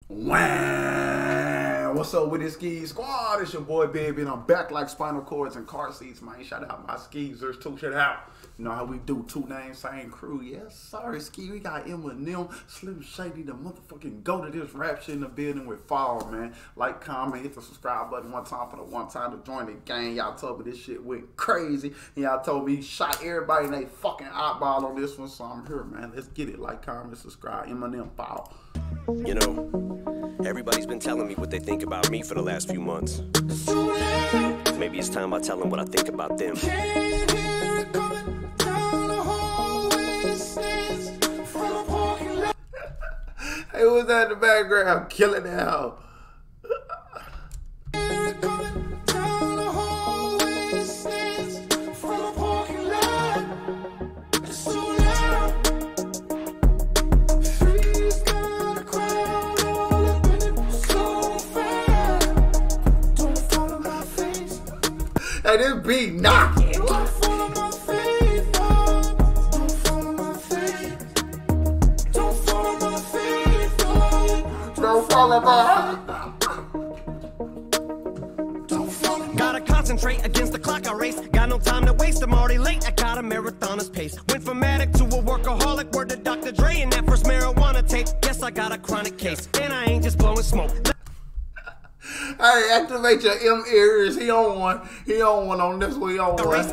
Wow, what's up with this Ski Squad? It's your boy Baby, and I'm back like spinal cords and car seats, man. Shout out my skeezers too. Shout out. You know how we do, 2 names, same crew. Yes, sorry, Ski. We got Eminem, Slim Shady, the motherfucking go to this rap shit in the building with Fall, man. Like, comment, hit the subscribe button one time for the one time to join the gang. Y'all told me this shit went crazy, and y'all told me he shot everybody in they fucking eyeball on this one, so I'm here, man. Let's get it. Like, comment, subscribe. Eminem, Fall. You know, everybody's been telling me what they think about me for the last few months. Maybe it's time I tell them what I think about them. Hey, who's that in the background? Killing it out. Hey, this beat knocking. Don't follow my faith. Don't follow my faith. Don't follow my faith. Don't follow my. Gotta concentrate against the clock I race. Got no time to waste, I'm already late. I got a marathoner's pace. Went from addict to a workaholic. Word to Dr. Dre and that first marijuana tape. Guess I got a chronic case. And I ain't just blowing smoke. Hey, activate your M ears. He on one. He on one on this one. He on one.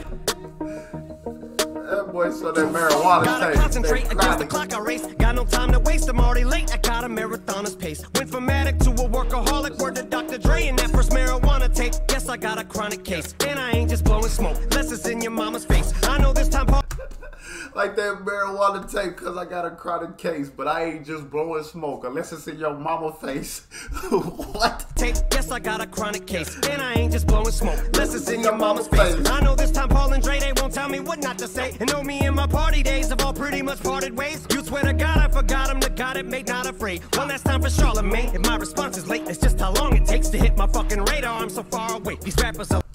That boy saw that marijuana Gotta tape. concentrate against the clock I race. Got no time to waste, I'm already late. I got a marathoner's pace. Went from addict to a workaholic. Word to Dr. Dre and that first marijuana tape. Guess I got a chronic case. And I ain't just blowing smoke. Less it's in your mama's face. I know this time. Like that marijuana tape, cause I got a chronic case, but I ain't just blowing smoke unless it's in your mama face. What? Tape, guess I got a chronic case, and I ain't just blowing smoke. Unless it's in your mama's face. I know this time Paul and Dre, they won't tell me what not to say. And know me and my party days have all pretty much parted ways. You swear to God I forgot him, the God it made not afraid. One last time for Charlemagne, and my response is late. It's just how long it takes to hit my fucking radar. I'm so far away. These rappers are.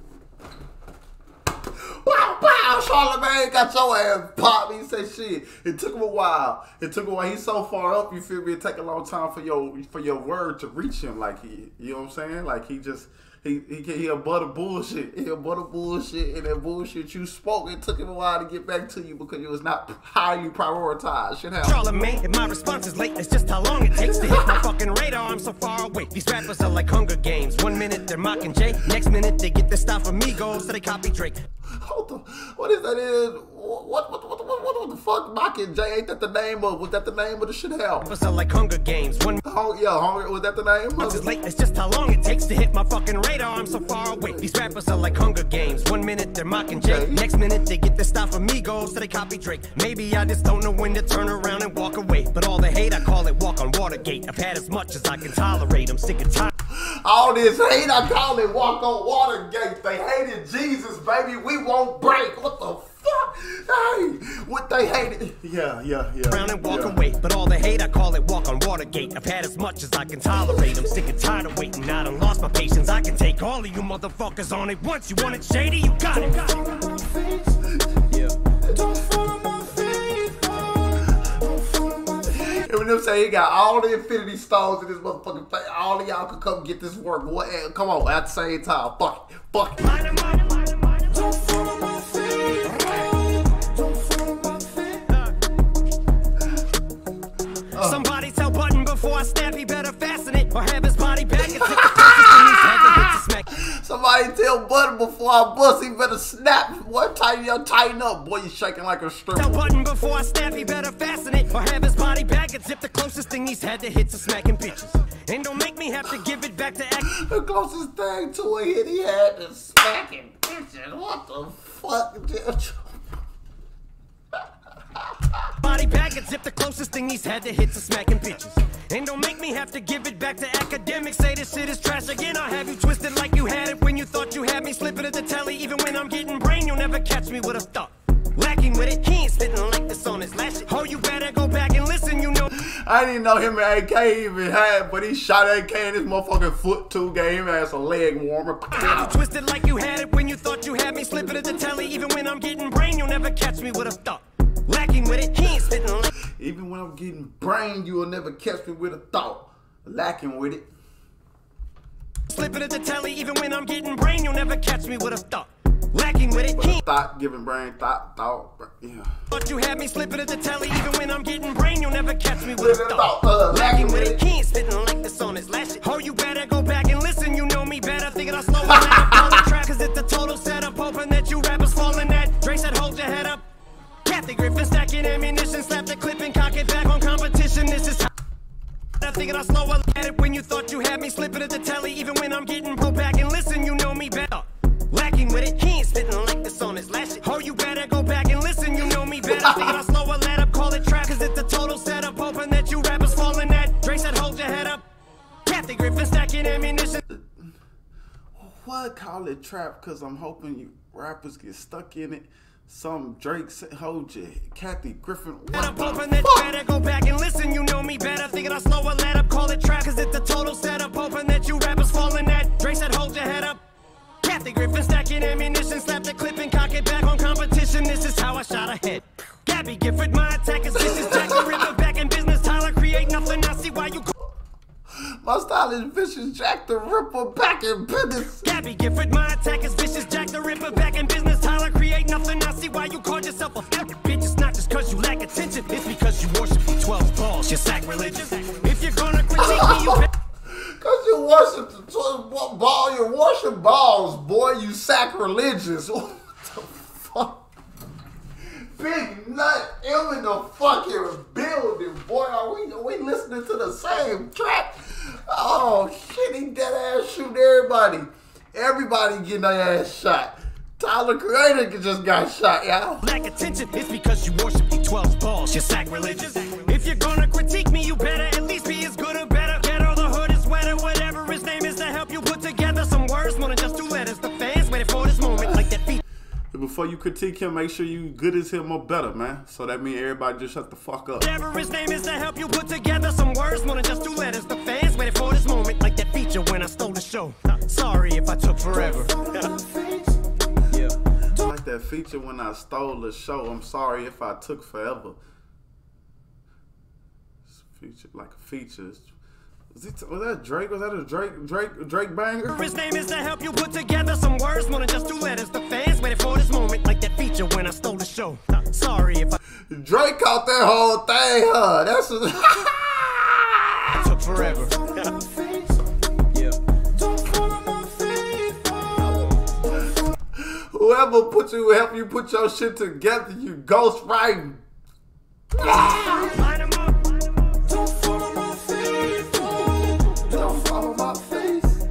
Wow, wow, Charlemagne got your ass popped. He said shit. It took him a while. It took him a while. He's so far up, you feel me? It take a long time for your word to reach him. Like you know what I'm saying? Like he a butt of bullshit. He a butt of bullshit, and that bullshit you spoke, it took him a while to get back to you because it was not highly prioritized. Shit happened. Charlemagne, and my response is late. It's just how long it takes to hit my fucking radar. I'm so far away. These rappers are like Hunger Games. 1 minute they're mocking Jay, next minute they get their style from Migos, so they copy Drake. Hold on. What is that? What the fuck? Mockingjay? Ain't that the name of? Was that the name of the shit? Hell. Rappers are like Hunger Games. Hunger. Was that the name? It's late. It's just how long it takes to hit my fucking radar. I'm so far away. These rappers are like Hunger Games. 1 minute they're mocking Jay, next minute they get their style from Migos, so they copy Drake. Maybe I just don't know when to turn around and walk away. But all the hate, I call it walk on Watergate. I've had as much as I can tolerate. I'm sick and tired. All this hate, I call it walk on Watergate. They hated Jesus, baby. We won't break. What the fuck? Hey, what they hated. Yeah. Around and walk away. But all the hate, I call it walk on Watergate. I've had as much as I can tolerate. I'm sick and tired of waiting. I done lost my patience. I can take all of you motherfuckers on it once. You want it shady? You got it. Don't follow my faith. Don't follow my faith. Eminem say he got all the infinity stones in this motherfucking face. All of y'all can come get this work. What? Come on, at the same time. Fuck it. Don't follow my faith. Don't follow my faith. Somebody tell Button before I snap, he better fasten it or have his body back and take the closest thing he's had to Somebody tell Button before I bust, he better snap. Boy, tighten up. Boy, you shaking like a stripper. Tell Button before I snap, he better fasten it or have his body back and zip the closest thing he's had to hit to smacking bitches. And don't make me have to give it back to act. The closest thing to a hit he had to smacking bitches. What the fuck? Body back and zip the closest thing he's had to hit to smacking bitches. And don't make me have to give it back to academics. Say this shit is trash again. I'll have you twisted like you had it when you thought you had me. Slipping at the telly. Even when I'm getting brain, you'll never catch me with a thought. Lacking with it, he ain't spitting like this on his last shit. Oh, you better go back and listen, you know. I didn't know him and AK even had, but he shot AK in his motherfucking foot too. Gave him as a leg warmer. You twisted like you had it when you thought you had me. Slipping at the telly. Even when I'm getting brain, you'll never catch me with a thought. Lacking with it, he ain't spitting like. Even when I'm getting brain, you will never catch me with a thought. lacking with it. Slipping at the telly, even when I'm getting brain, you'll never catch me with a thought. Lacking with it. Thought, giving brain, thought, yeah. Thought you had me slipping at the telly, even when I'm getting brain, you'll never catch me with a thought. Lacking with it. He ain't spitting like this on his last shit. Oh, you better go back and listen, you know me better. Thinking I'll slow it down on the track, cause it's a total setup. Hoping that you rappers falling at. Dre said, hold your head up. Kathy Griffin stacking ammunition, slap the clip and cock it back on competition. This is how I'm thinking I'll slow it at it when you thought you had me slipping at the telly, even when I'm getting go back and listen, you know me better. Lacking with it, he ain't spitting like this on his last shit. Oh, you better go back and listen, you know me better. Thinking I'll slow a let up, call it trap, cause it's a total setup. Hoping that you rappers falling at. Dre said, hold your head up. Kathy Griffin stacking ammunition. What? Call it trap, cause I'm hoping you rappers get stuck in it. Some Drake said, hold your Kathy Griffin. What I'm hoping that you better go back and listen, you know me better. Thinking I'll slow a let up, call it trap, cause it's a total setup. Hoping that you rappers falling at. Dre said, hold your head up. Kathy Griffin stacking ammunition, slap the clip and cock it back on competition. This is how I shot ahead. Gabby Gifford, my attack is vicious. Jack the Ripper back in business. Tyler create nothing. I see why you. My style is vicious. Jack the Ripper back in business. Gabby Gifford, my attack is vicious. Jack the Ripper back in business. Tyler create nothing. I see why you called yourself a bitch. It's not just cause you lack attention. It's because you worship the 12 balls. You're sacrilegious. If you're gonna critique me, you better. Cause you worship the 12 ball, you worship balls, boy, you sacrilegious. What the fuck? Big Nut M in the fucking building, boy. Are we listening to the same track? Oh shit, he dead ass shooting everybody. Everybody getting their ass shot. Tyler Creator just got shot, y'all. Lack attention, it's because you worship the 12 balls. You're sacrilegious. If you're gonna critique me, you better at least be as good or better. Get all the hood is wetter, whatever his name is, to help you put together some words. More than just 2 letters. The fans waiting for this moment like that beat. Before you critique him, make sure you good as him or better, man. So that means everybody just shut the fuck up. Whatever his name is, to help you put together some words. More than just 2 letters. The fans waiting for this moment like that feature when I stole the show. Sorry if I took forever. Like that feature when I stole the show. I'm sorry if I took forever. Feature like a feature. Was that Drake? Was that a Drake banger? His name is to help you put together some words. More than just 2 letters. The fans waiting for this moment like that feature when I stole the show. Sorry if I Drake caught that whole thing, huh? That's I took forever. Whoever help you put your shit together, you ghost writing. Line 'em up. Don't follow my face. Don't follow my face.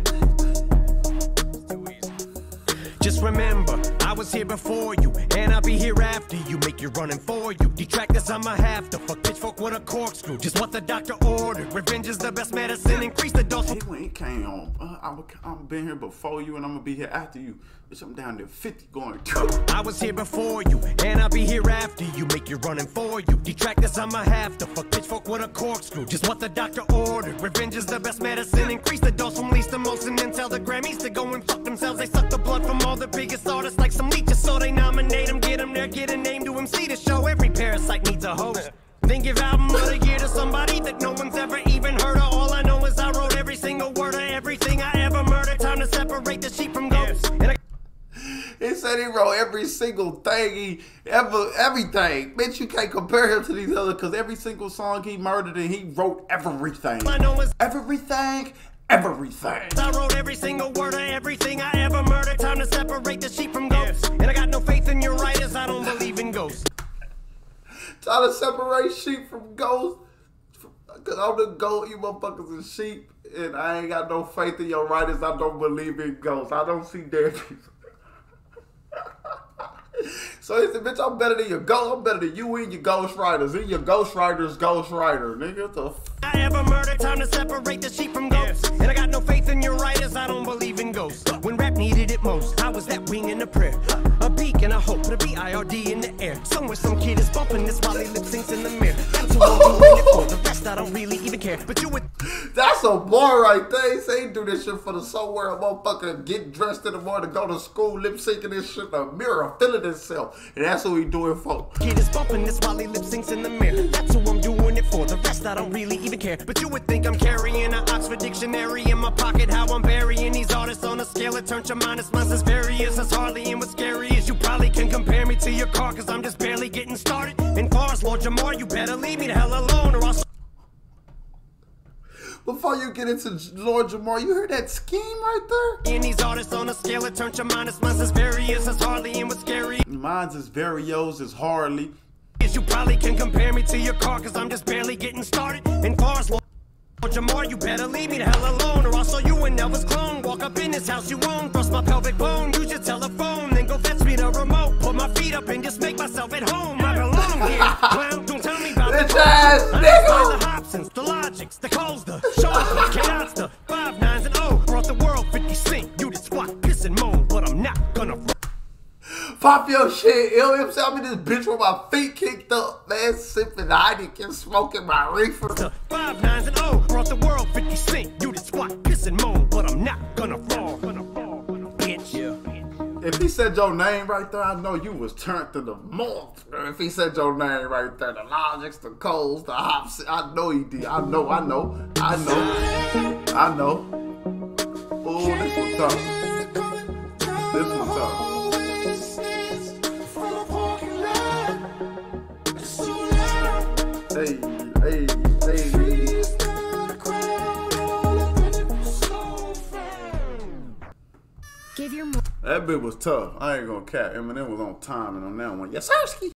Just remember, I was here before you, and I'll be here after you. Make you running for you. Detract this, I'ma have to fuck pitchfork with a corkscrew. Just what the doctor ordered. Revenge is the best medicine. Increase the dose. When he came on, I'm been here before you, and I'm gonna be here after you. Bitch, I'm down there 50 going. I was here before you, and I'll be here after you. Make you running for you. Detract this, I'ma have to fuck pitchfork with a corkscrew. Just what the doctor ordered. Revenge is the best medicine. Increase the dose from least to most, and then tell the Grammys to go and fuck themselves. They suck the blood from all the biggest artists like some leeches, so they nominate them, get them there, get a name to MC to show. Every parasite needs a host. Then give album of the year to somebody that no one's ever even heard of. All I know is I wrote every single word of everything I ever murdered. Time to separate the sheep from goats. And He said he wrote every single thing everything. Bitch, you can't compare him to these other, because every single song he murdered and he wrote everything. I know is everything. I wrote every single word of everything I ever murdered. Time to separate the sheep from goats. And I got no faith in your writers, I don't believe in ghosts. Trying to separate sheep from ghosts. Because I'm the goat, you motherfuckers is sheep. And I ain't got no faith in your writers. I don't believe in ghosts. I don't see dead people. So he said, bitch, I'm better than your ghost. I'm better than you and your ghost writers. And your ghost writer's ghost writer. Nigga, what the f I ever murdered, time to separate the sheep from goats. And I got no faith in your writers, I don't believe in ghosts. When rap needed it most, I was that wing in a prayer. A beacon, a hope, put a B-I-R-D in the air. Somewhere some kid is bumping this while he lip syncs in the mirror. That's who I'm doing it for, the rest I don't really even care. But you would... That's a boy right there. He say he do this shit for the somewhere a motherfucker get dressed in the morning, go to school, lip syncing this shit in the mirror, feeling himself. And that's what he doing for. Kid is bumping this while he lip syncs in the mirror. That's who I'm doing it for. The rest I don't really even care. But you would think I'm carrying an Oxford dictionary in my pocket. How I'm burying these artists on a scale that turns your minus minus as various as Harley. And what's scary is you probably can compare me to your car, cause I'm just barely getting started. And far as Lord Jamar, you better leave me the hell alone, or I'll... Before you get into Lord Jamar, you heard that scheme right there? And these artists on a scale that turns your minus minus as various as Harley. And what's scary, mine's is Varios, is Harley. You probably can compare me to your car, cause I'm just barely getting started. And far as Lord Jamar, you better leave me the hell alone, or I'll show you an Elvis clone. Walk up in this house you own, thrust my pelvic bone, use your telephone, then go fetch me the remote. Put my feet up and just make myself at home. I belong here. Clown, don't tell me about Bitch ass nigga. the Hobsons, the Logics, the Coles, the Shaws, the Chaos, the 5 9s and O. Brought the world 50 Cent. You just squat, piss and moan, but I'm not gonna. Pop your shit, ill. I'm in this bitch with my feet kicked up, man, sipping Heineken, smoking my reefer. The 5 9s and O. Brought the world 50 Cent. You just squat, piss and moan, but I'm not gonna fall. Bitch. Yeah. If he said your name right there, I know you was turned to the morph. If he said your name right there, the Logics, the Coles, the Hops, I know he did. I know. Oh, this was tough. This was tough. Hey. Give your That bit was tough. I ain't gonna cap. Eminem was on time and on that one. Yes, sir.